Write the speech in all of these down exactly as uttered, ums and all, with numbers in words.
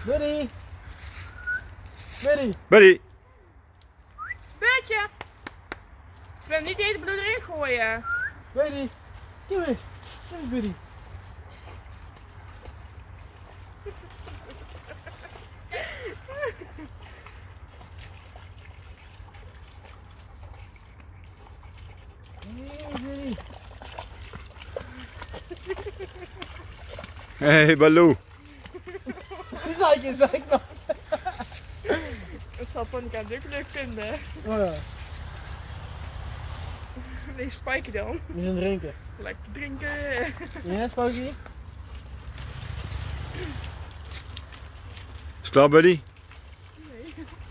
Buddy! Buddy! Buddy! Beurtje! Ik wil hem niet eten, bloed erin gooien. Buddy! Kom eens! Kom eens, Buddy! Hey, Buddy! Hey Baloo! Zeik je, zeik nog! Dat zal Ponica ook leuk vinden. Oh ja, Nee, Spike dan. we zijn drinken. Lekker drinken. Ja, Spooky? Is het klaar, Buddy? Nee.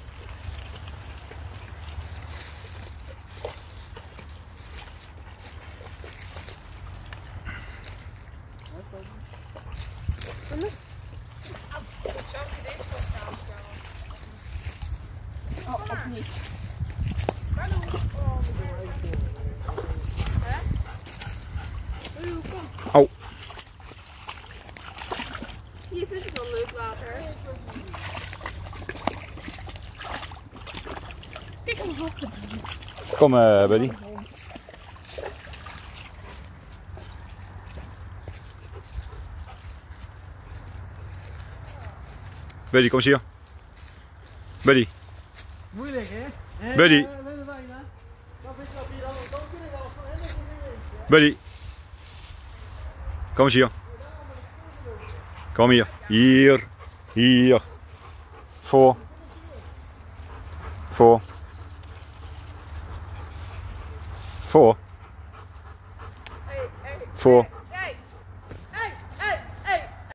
Oh, of niet? Hallo. Oh, hè? Hallo, kom. Au. Hier vind ik wel leuk water. Kijk hem op. Kom uh, Buddy. Buddy, kom eens hier. Buddy. Moeilijk, hè? En, Buddy. Uh, met de wijn, hè? Dan vind je dat hier dan, dan kun je wel van helemaal niet. Buddy. Kom eens hier. Kom hier. Hier. Hier. Voor. Voor. Voor. Hey, hey. Voor.